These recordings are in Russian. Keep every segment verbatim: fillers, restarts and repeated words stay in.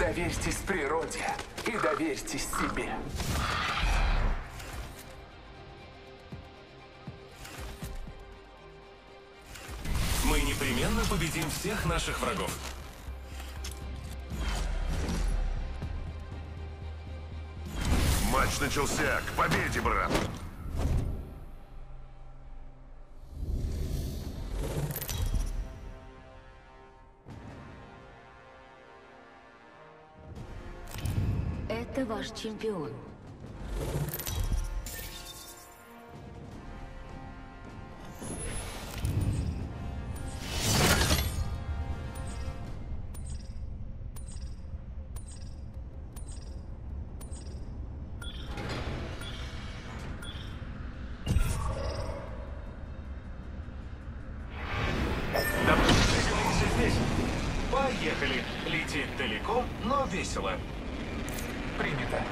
Доверьтесь природе и доверьтесь себе. Мы непременно победим всех наших врагов. Матч начался. К победе, брат! Это ваш чемпион. Поехали. Лететь далеко, но весело. Принято.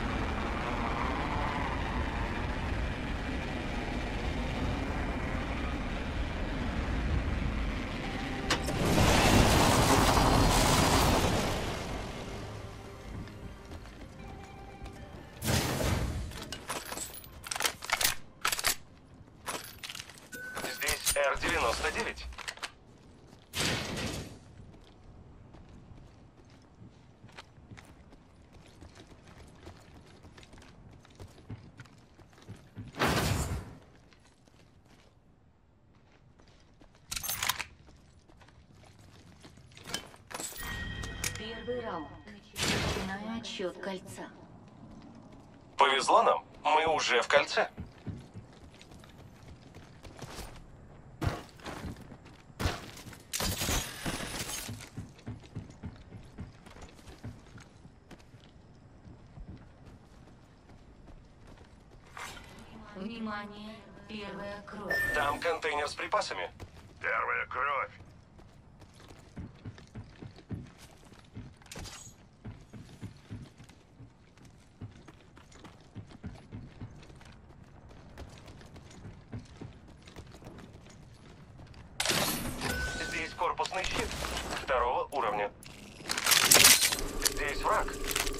Здесь Эр девяносто девять. Первый раунд. Начинаю отсчет кольца. Повезло нам. Мы уже в кольце. Внимание, первая кровь. Там контейнер с припасами. Первая кровь. Здесь корпусный щит второго уровня. Здесь враг.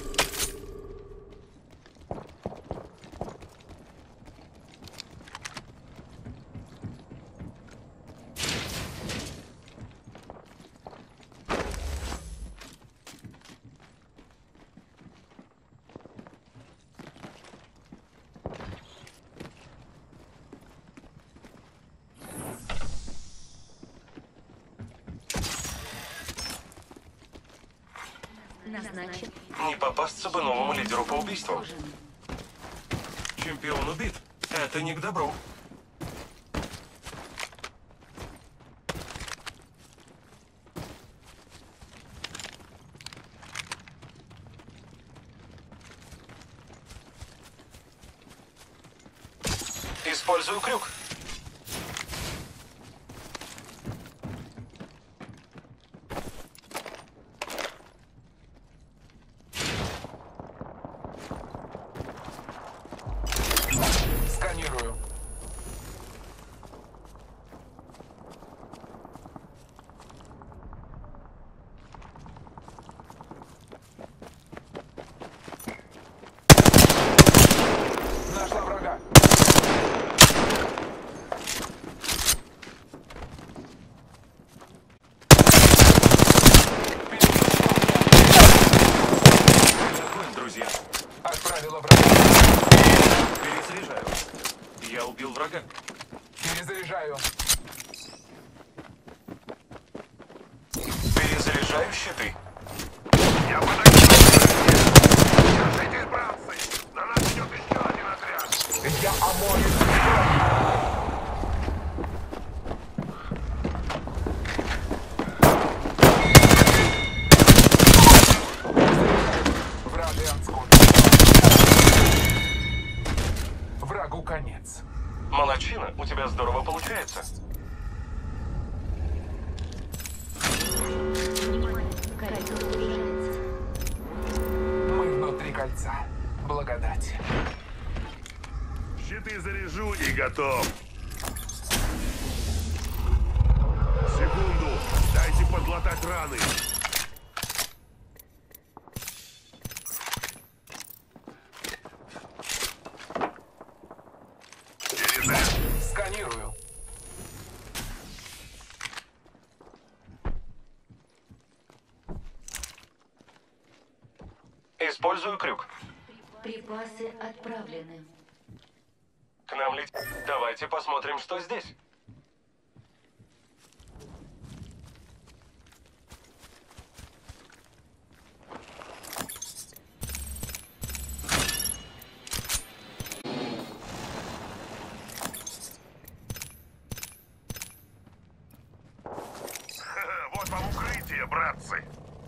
Назначен. Не попасться бы новому лидеру по убийству. Чемпион убит. Это не к добру. Использую крюк. Сканирую. Нашла врага. Огонь, друзья. Отправила врага. Перезаряжаю. Я убил врага. Перезаряжаю. Перезаряжаю щиты. Я подойду. Держитесь, братцы! На нас идет еще один отряд. Я омою. Враг Врагу конец. Молодчина, у тебя здорово получается. Кольцо сужается. Мы внутри кольца. Благодать. Щиты заряжу и готов. Секунду. Дайте подлатать раны. Использую крюк. Припасы отправлены. К нам летит. Давайте посмотрим, что здесь. Ха-ха, вот вам укрытие, братцы.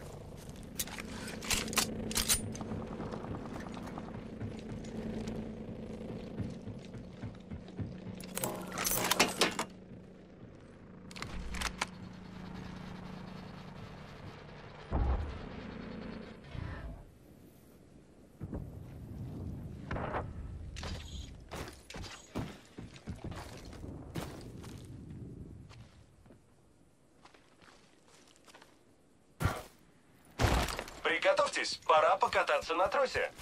Приготовьтесь, пора покататься на тросе.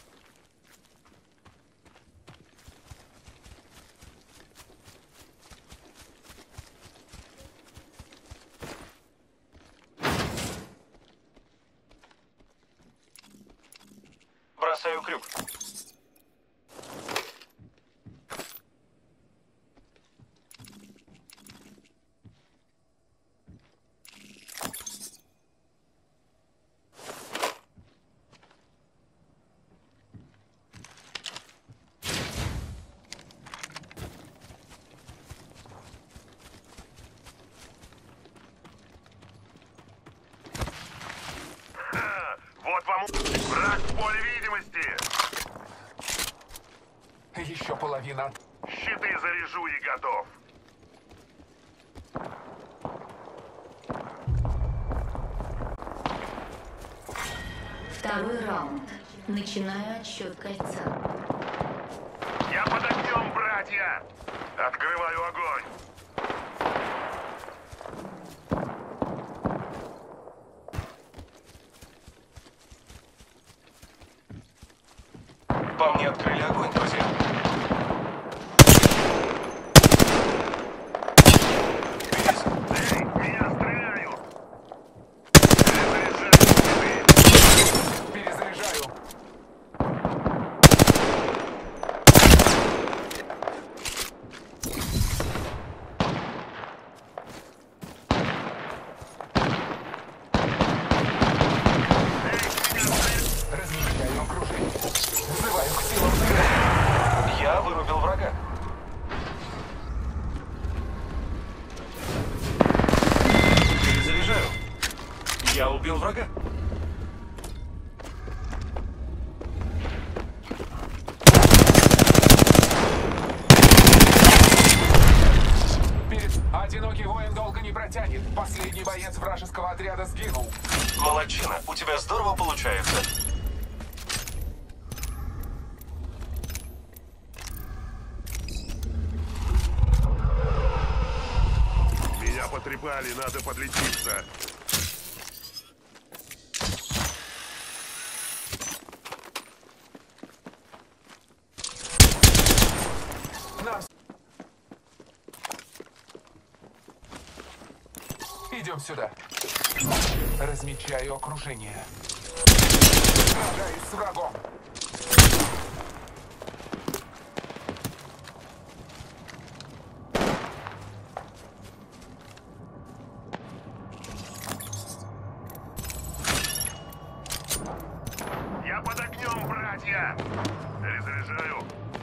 Бросаю крюк. Ха, вот вам у- враг в поле видимости. Еще половина. Щиты заряжу и готов. Второй раунд. Начинаю отсчет кольца. Я под огнем, братья! Открываю огонь. По мне открыли огонь, друзья. Эй, меня стреляют! Перезаряжаю щиты. Перезаряжаю. Размещаю окружение. Вызываю к силам. Я вырубил врага. Перезаряжаю. Я убил врага. Перед... Одинокий воин долго не протянет. Последний боец вражеского отряда сгинул. Молодчина, у тебя здорово получается. Меня потрепали, надо подлечиться. Нам... Идем сюда. Размечаю окружение. Сражаюсь с врагом. Я под огнем, братья! Перезаряжаю.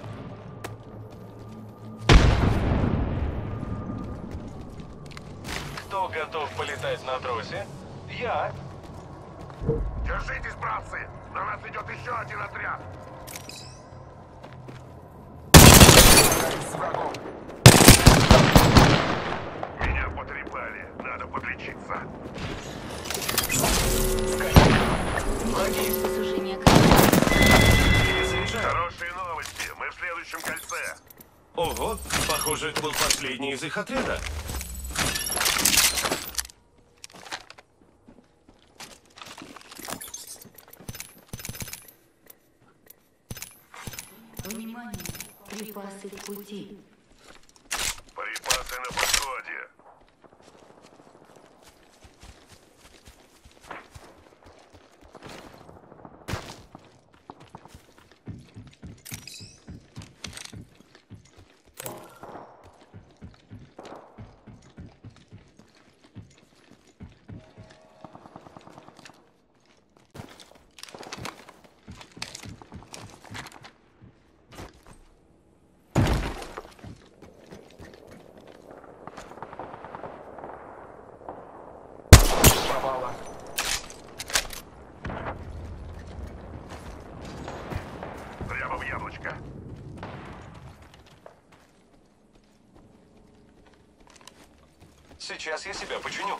Кто готов полетать на тросе? Я. Держитесь, братцы! На нас идет еще один отряд! Сражаюсь с врагом. Меня потрепали, надо подлечиться. Враги. Сужение кольца. Перезаряжаю. Хорошие новости, мы в следующем кольце. Ого, похоже, это был последний из их отряда. Внимание! Припасы в пути. Припасы на подходе. Сейчас я себя починю.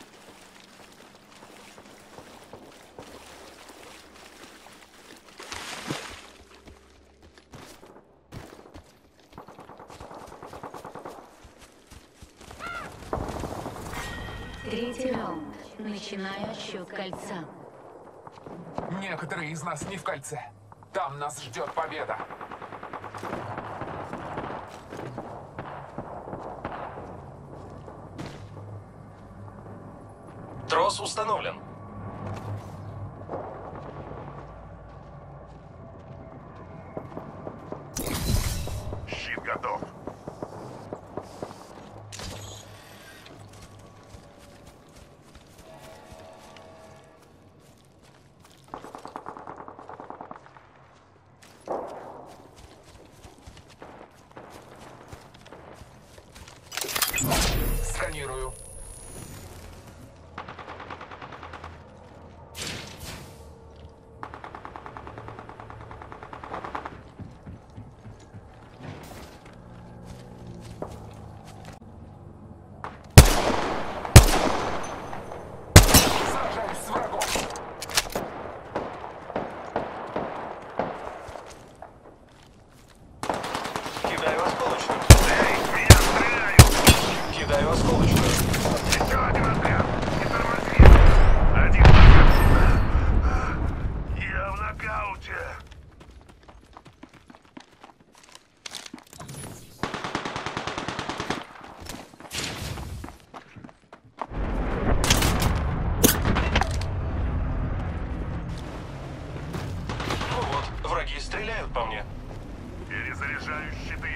Третий раунд. Начинаю отсчет кольца. Некоторые из нас не в кольце. Там нас ждет победа. Трос установлен. Щит готов. Сканирую. Сражаюсь с врагом. Кидаю осколочную. Эй, меня стреляют! Кидаю осколочную. Еще один отряд! Не тормози! Один нокаут. Я в нокауте! Ну вот, враги стреляют по мне. Перезаряжаю щиты!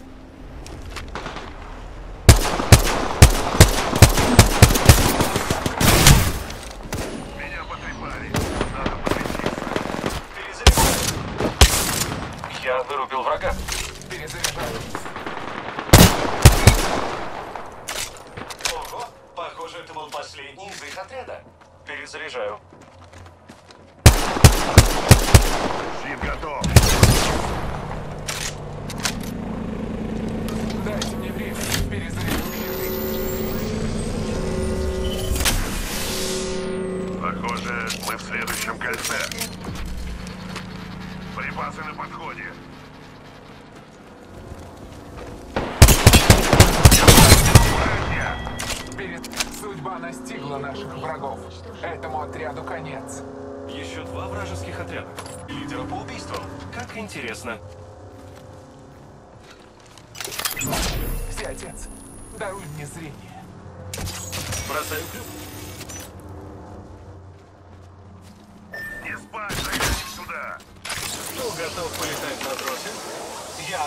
Меня потрепали. Надо подлечиться. Перезаряжаю. Я вырубил врага. Перезаряжаю. Ого, похоже, это был последний из их отряда. Перезаряжаю. Щит готов. Дайте мне время. Перезаряжу щиты. Похоже, мы в следующем кольце. Припасы на подходе. Перед... Судьба настигла наших врагов. Этому отряду конец. Еще два вражеских отряда. Лидера по убийствам. Как интересно. Всеотец, даруй мне зрение. Бросаю крюк. Не спать, заходи сюда. Кто готов полетать на тросе? Я.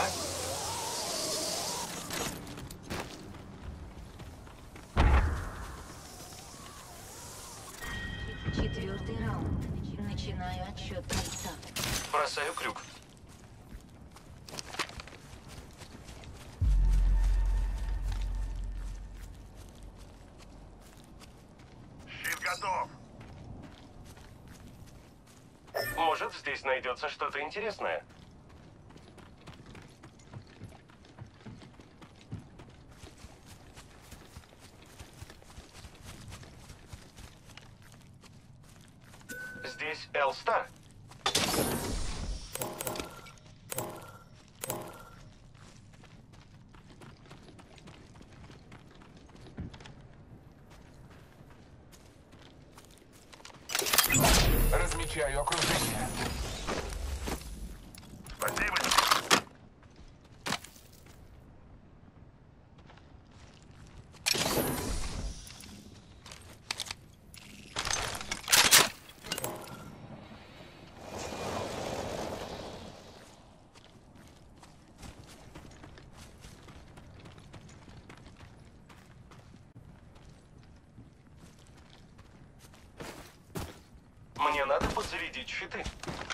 Четвертый раунд. Начинаю отсчет кольца. Бросаю крюк. Щит готов. Может, здесь найдется что-то интересное. Здесь Элстар. Размечаю окружение. Спасибо. Мне надо подзарядить щиты.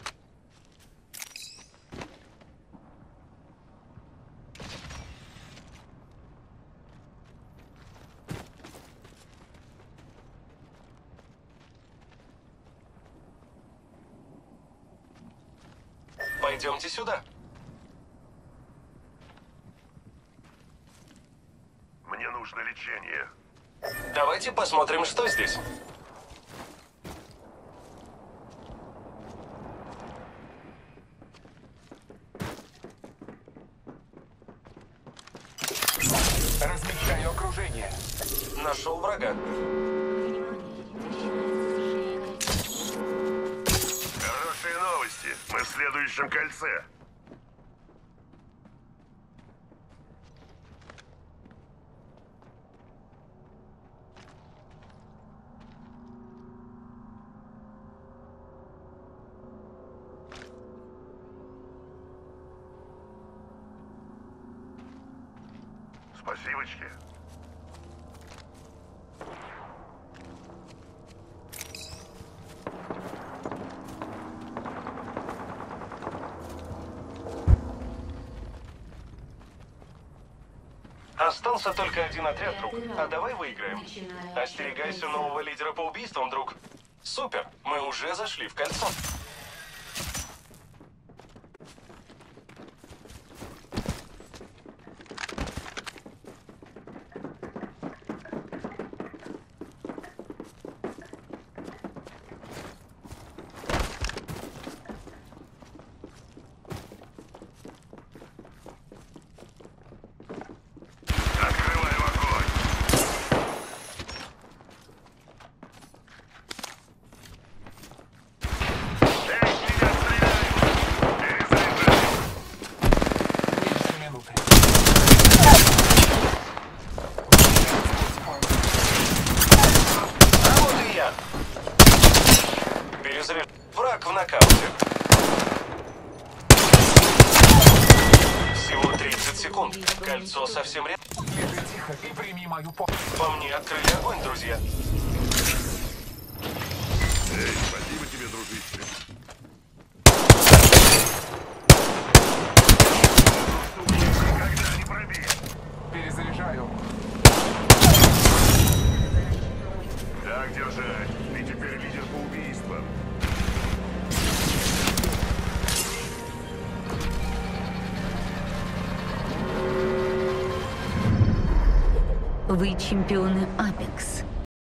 Пойдемте сюда. Мне нужно лечение. Давайте посмотрим, что здесь. Размещаю окружение. Нашел врага. Хорошие новости. Мы в следующем кольце. Спасибочки. Остался только один отряд, друг. А давай выиграем. Остерегайся нового лидера по убийствам, друг. Супер, мы уже зашли в кольцо. Открываем огонь. Эй, меня стреляют! Перезаряжаю. Меньше минуты. А вот и я. Перезаряж... Враг в нокауте. Всего тридцать секунд. Кольцо совсем рядом. Лежи тихо и прими мою помощь. По мне открыли огонь, друзья. Эй, спасибо тебе, дружище. Никогда не пробей. Перезаряжаю. Так держать. Ты теперь лидер по убийствам. Вы чемпионы Апекс.